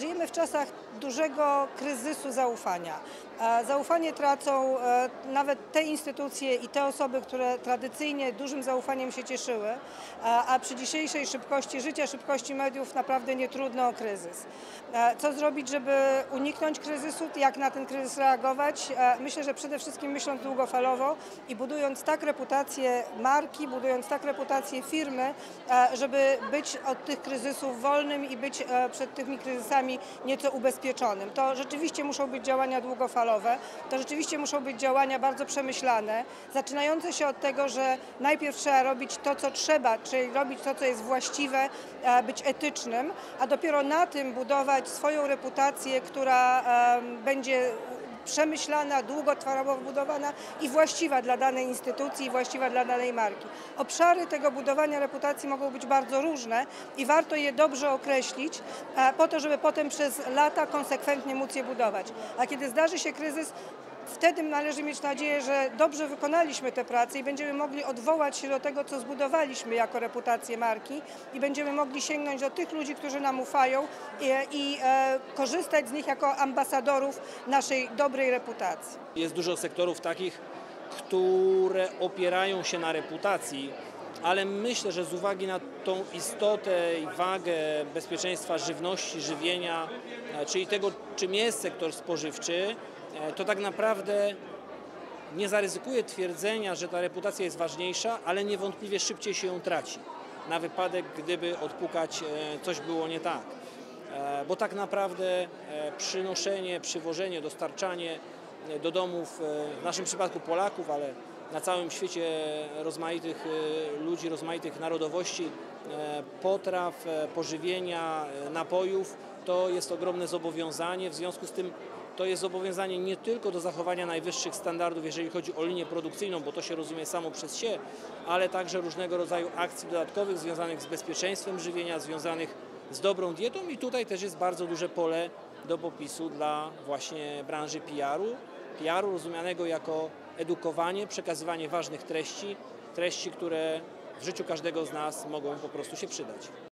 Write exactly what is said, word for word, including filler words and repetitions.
Żyjemy w czasach dużego kryzysu zaufania. Zaufanie tracą nawet te instytucje i te osoby, które tradycyjnie dużym zaufaniem się cieszyły, a przy dzisiejszej szybkości życia, szybkości mediów naprawdę nie trudno o kryzys. Co zrobić, żeby uniknąć kryzysu, jak na ten kryzys reagować? Myślę, że przede wszystkim myśląc długofalowo i budując tak reputację marki, budując tak reputację firmy, żeby być od tych kryzysów wolnym i być przed tymi kryzysami nieco ubezpieczonym. To rzeczywiście muszą być działania długofalowe, to rzeczywiście muszą być działania bardzo przemyślane, zaczynające się od tego, że najpierw trzeba robić to, co trzeba, czyli robić to, co jest właściwe, być etycznym, a dopiero na tym budować swoją reputację, która będzie przemyślana, długotrwale budowana i właściwa dla danej instytucji, właściwa dla danej marki. Obszary tego budowania reputacji mogą być bardzo różne i warto je dobrze określić po to, żeby potem przez lata konsekwentnie móc je budować. A kiedy zdarzy się kryzys, wtedy należy mieć nadzieję, że dobrze wykonaliśmy tę pracę i będziemy mogli odwołać się do tego, co zbudowaliśmy jako reputację marki i będziemy mogli sięgnąć do tych ludzi, którzy nam ufają i, i e, korzystać z nich jako ambasadorów naszej dobrej reputacji. Jest dużo sektorów takich, które opierają się na reputacji, ale myślę, że z uwagi na tą istotę i wagę bezpieczeństwa żywności, żywienia, czyli tego, czym jest sektor spożywczy, to tak naprawdę nie zaryzykuję twierdzenia, że ta reputacja jest ważniejsza, ale niewątpliwie szybciej się ją traci, na wypadek, gdyby odpukać coś było nie tak. Bo tak naprawdę przynoszenie, przywożenie, dostarczanie do domów, w naszym przypadku Polaków, ale na całym świecie rozmaitych ludzi, rozmaitych narodowości, potraw, pożywienia, napojów, to jest ogromne zobowiązanie. W związku z tym to jest zobowiązanie nie tylko do zachowania najwyższych standardów, jeżeli chodzi o linię produkcyjną, bo to się rozumie samo przez się, ale także różnego rodzaju akcji dodatkowych związanych z bezpieczeństwem żywienia, związanych z dobrą dietą i tutaj też jest bardzo duże pole do popisu dla właśnie branży P R u. P R u rozumianego jako edukowanie, przekazywanie ważnych treści, treści, które w życiu każdego z nas mogą po prostu się przydać.